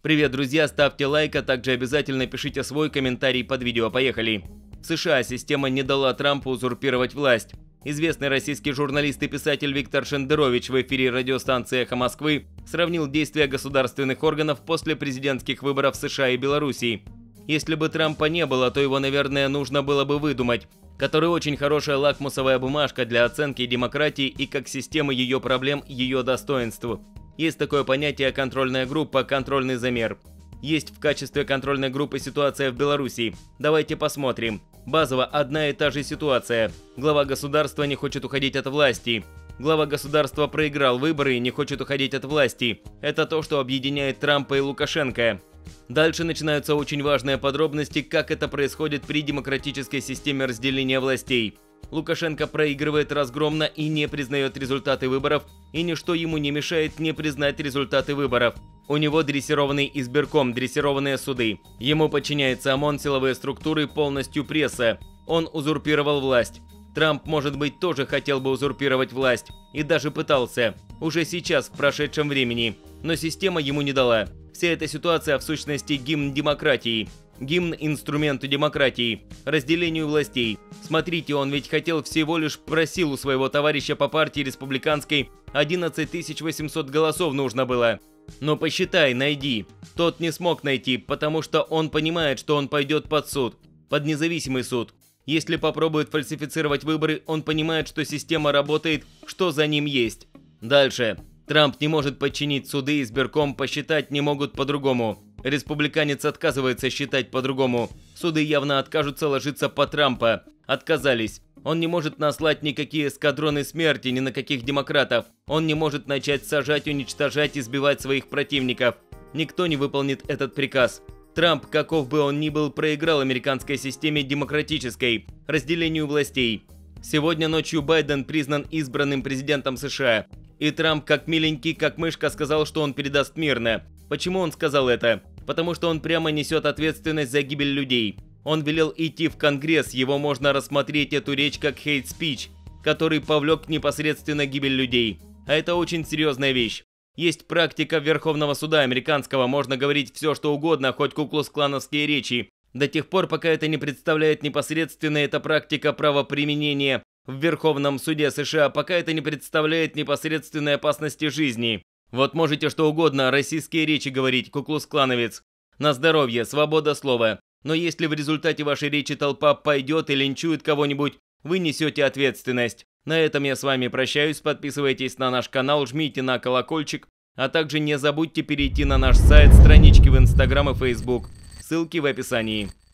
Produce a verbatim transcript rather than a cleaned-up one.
Привет, друзья, ставьте лайк, а также обязательно пишите свой комментарий под видео. Поехали! В США система не дала Трампу узурпировать власть. Известный российский журналист и писатель Виктор Шендерович в эфире радиостанции «Эхо Москвы» сравнил действия государственных органов после президентских выборов в США и Белоруссии. Если бы Трампа не было, то его, наверное, нужно было бы выдумать, который очень хорошая лакмусовая бумажка для оценки демократии и как системы ее проблем, ее достоинств. Есть такое понятие «контрольная группа», «контрольный замер». Есть в качестве контрольной группы ситуация в Белоруссии. Давайте посмотрим. Базово одна и та же ситуация. Глава государства не хочет уходить от власти. Глава государства проиграл выборы и не хочет уходить от власти. Это то, что объединяет Трампа и Лукашенко. Дальше начинаются очень важные подробности, как это происходит при демократической системе разделения властей. Лукашенко проигрывает разгромно и не признает результаты выборов, и ничто ему не мешает не признать результаты выборов. У него дрессированный избирком, дрессированные суды. Ему подчиняется ОМОН, силовые структуры, полностью пресса. Он узурпировал власть. Трамп, может быть, тоже хотел бы узурпировать власть. И даже пытался. Уже сейчас, в прошедшем времени. Но система ему не дала. Вся эта ситуация в сущности гимн демократии. Гимн инструменту демократии, разделению властей. Смотрите, он ведь хотел всего лишь просил у своего товарища по партии республиканской одиннадцать тысяч восемьсот голосов нужно было. Но посчитай, найди. Тот не смог найти, потому что он понимает, что он пойдет под суд, под независимый суд. Если попробует фальсифицировать выборы, он понимает, что система работает, что за ним есть. Дальше. Трамп не может подчинить суды, избирком посчитать не могут по-другому. Республиканец отказывается считать по-другому. Суды явно откажутся ложиться по Трампа. Отказались. Он не может наслать никакие эскадроны смерти ни на каких демократов. Он не может начать сажать, уничтожать, избивать своих противников. Никто не выполнит этот приказ. Трамп, каков бы он ни был, проиграл американской системе демократической, разделению властей. Сегодня ночью Байден признан избранным президентом США. И Трамп, как миленький, как мышка, сказал, что он передаст мирно. Почему он сказал это? Потому что он прямо несет ответственность за гибель людей. Он велел идти в Конгресс, его можно рассмотреть эту речь как хейт-спич, который повлек непосредственно гибель людей. А это очень серьезная вещь. Есть практика Верховного суда американского, можно говорить все что угодно, хоть куклус-клановские речи. До тех пор, пока это не представляет непосредственно эта практика правоприменения в Верховном суде США, пока это не представляет непосредственной опасности жизни. Вот можете что угодно, российские речи говорить, куклус-клановец. На здоровье, свобода слова. Но если в результате вашей речи толпа пойдет и линчует кого-нибудь, вы несете ответственность. На этом я с вами прощаюсь, подписывайтесь на наш канал, жмите на колокольчик, а также не забудьте перейти на наш сайт, странички в Инстаграм и Фейсбук. Ссылки в описании.